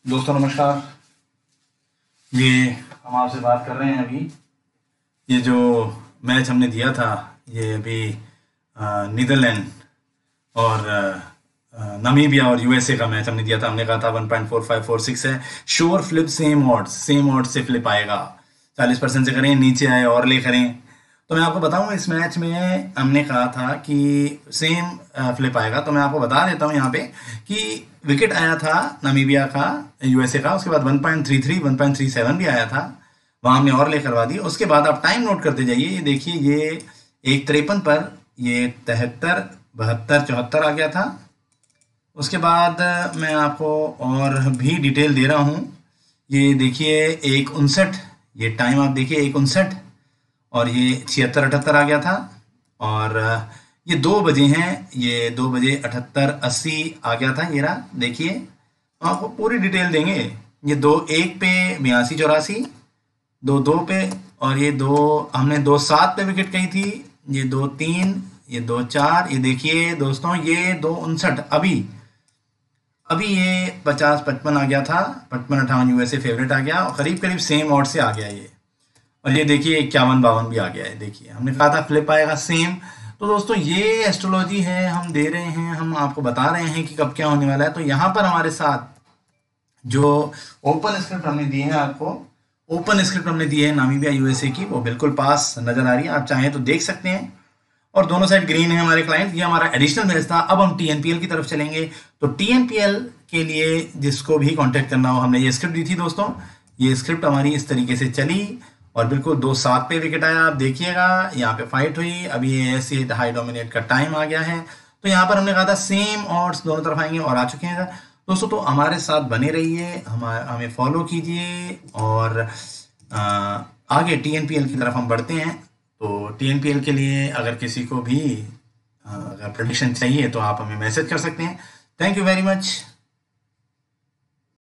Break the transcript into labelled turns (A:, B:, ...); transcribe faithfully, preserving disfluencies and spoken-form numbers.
A: दोस्तों नमस्कार। ये हम आपसे बात कर रहे हैं अभी। ये जो मैच हमने दिया था, ये अभी अ, नीदरलैंड और अ, अ, नामीबिया और यूएसए का मैच हमने दिया था। हमने कहा था one point four five four six है, sure flip, same odds same odds से फ्लिप आएगा। चालीस परसेंट से करें, नीचे आए और ले करें। तो मैं आपको बताऊं, इस मैच में हमने कहा था कि सेम फ्लिप आएगा। तो मैं आपको बता देता हूं यहाँ पे कि विकेट आया था नामीबिया का, यूएसए का। उसके बाद one point three three one point three seven भी आया था, वहां हमने और ले करवा दी। उसके बाद आप टाइम नोट करते जाइए। ये देखिए, ये एक तिरपन पर ये तिहत्तर बहत्तर चौहत्तर आ गया था। उसके बाद मैं आपको और भी डिटेल दे रहा हूँ। ये देखिए, एक उनसठ, ये टाइम आप देखिए, एक उनसठ, और ये छिहत्तर अठहत्तर आ गया था। और ये दो बजे हैं, ये दो बजे अठहत्तर अस्सी आ गया था। ये रहा, देखिए, हम आपको पूरी डिटेल देंगे। ये दो एक पे बयासी चौरासी, दो दो पे, और ये दो हमने दो सात पे विकेट कही थी। ये दो तीन, ये दो चार, ये देखिए दोस्तों, ये दो उनसठ। अभी अभी ये पचास पचपन आ गया था, पचपन अट्ठावन यूएसए फेवरेट आ गया, और करीब करीब सेम ऑड से आ गया ये। और ये देखिए इक्यावन बावन भी आ गया है। देखिए, हमने कहा था फ्लिप आएगा सेम। तो दोस्तों, ये एस्ट्रोलॉजी है, हम दे रहे हैं, हम आपको बता रहे हैं कि कब क्या होने वाला है। तो यहाँ पर हमारे साथ जो ओपन स्क्रिप्ट हमने दी है आपको, ओपन स्क्रिप्ट हमने दी है नामीबिया यूएसए की, वो बिल्कुल पास नजर आ रही है। आप चाहें तो देख सकते हैं। और दोनों साइड ग्रीन है हमारे क्लाइंट। ये हमारा एडिशनल मैच था। अब हम टीएनपीएल की तरफ चलेंगे। तो टीएनपीएल के लिए जिसको भी कांटेक्ट करना हो, हमने ये स्क्रिप्ट दी थी दोस्तों। ये स्क्रिप्ट हमारी इस तरीके से चली और बिल्कुल दो सात पे विकेट आया। आप देखिएगा, यहाँ पे फाइट हुई। अभी ये ऐसे हाई डोमिनेट का टाइम आ गया है। तो यहाँ पर हमने कहा था सेम ऑड्स दोनों तरफ आएंगे, और आ चुके हैं दोस्तों। तो हमारे साथ बने रहिए, हम हमें फॉलो कीजिए, और आ, आगे टीएनपीएल की तरफ हम बढ़ते हैं। तो टीएनपीएल के लिए अगर किसी को भी अगर प्रेडिक्शन चाहिए तो आप हमें मैसेज कर सकते हैं। Thank you very much.